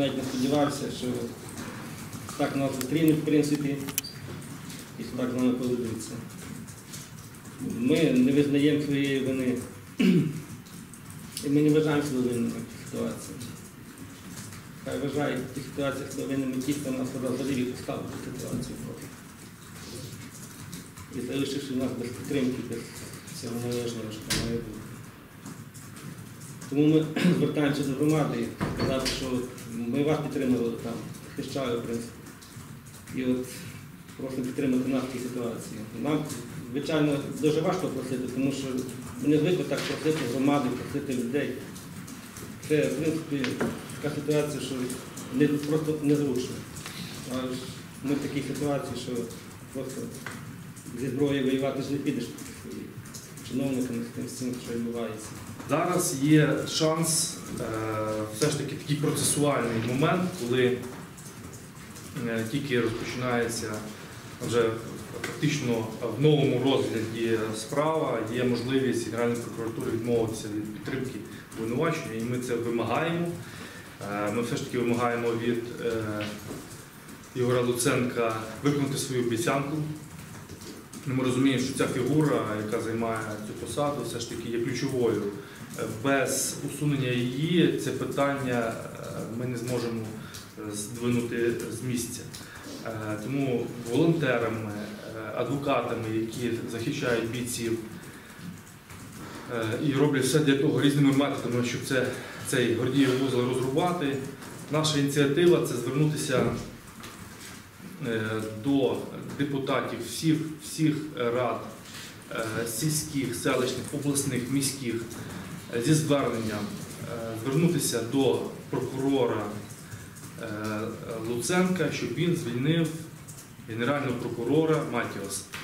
навіть не сподівався, що так нас зустрінуть, в принципі, і так з нами поведуться. Ми не визнаємо своєї вини. І ми не вважаємо себе винними в цій ситуації. Хай вважають в цих ситуаціях себе винними ті, хто нас взагалі поставив цю ситуацію. І залишивши нас без підтримки, без цього належного, що має бути. Тому ми звертаємося до громади і сказати, що ми вас підтримували там, захищали, в принципі. І от просимо підтримати нас в цій ситуації. Нам, звичайно, дуже важко просити, тому що ми не звикли так просити громади, просити людей. Це, в принципі, така ситуація, що просто незручно. Але ж ми в такій ситуації, що просто зі зброєю воювати ж не підеш проти своїх чиновниками з тим, що відбувається. Зараз є шанс, все ж таки такий процесуальний момент, коли тільки розпочинається вже фактично в новому розгляді справа, є можливість Генеральної прокуратури відмовитися від підтримки обвинувачення, і ми це вимагаємо. Ми все ж таки вимагаємо від Ігоря Луценка виконати свою обіцянку. Ми розуміємо, що ця фігура, яка займає цю посаду, все ж таки є ключовою. Без усунення її це питання ми не зможемо здвинути з місця. Тому волонтерами, адвокатами, які захищають бійців і роблять все для того різними методами, щоб цей Гордіїв вузол розрубати, наша ініціатива – це звернутися до депутатів всіх рад, сільських, селищних, обласних, міських, зі зверненням звернутися до прокурора Луценка, щоб він звільнив генерального прокурора Матіоса.